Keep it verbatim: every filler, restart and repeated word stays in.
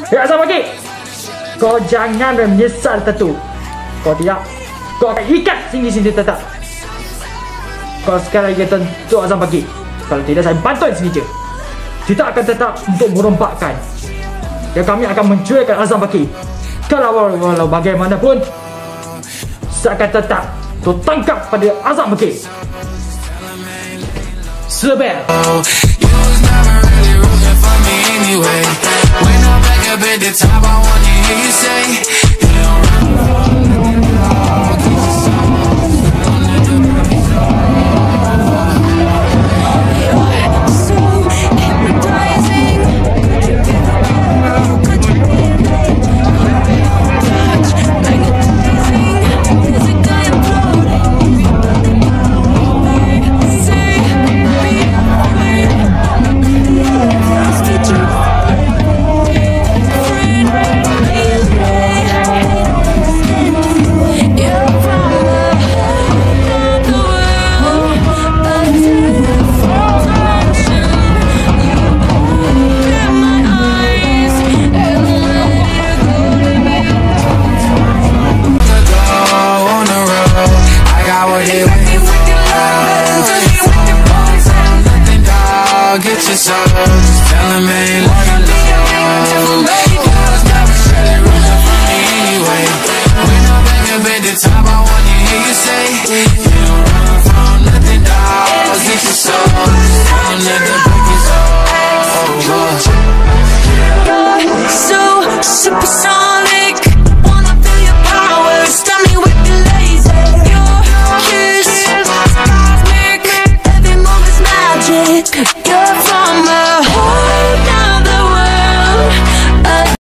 Ya, azam baki. Kau jangan menyesal tentu. Kau tidak, kau akan ikat sini-sini tetap. Kau sekali lagi tentu azam baki. Kalau tidak, saya bantuin sengaja. Kita akan tetap untuk merompakkan. Dan kami akan mencuilkan azam baki. Kalau walau bagaimanapun, saya akan tetap untuk tangkap pada azam baki. Sebel. Anyway, when I'm back up at the top, I wanna hear you say, you don't run. You're so hypnotizing. Could you be the one? Could you be the touch? Magnetizing. There's a guy imploding. Say, be afraid. Get your soul, just tell him, man.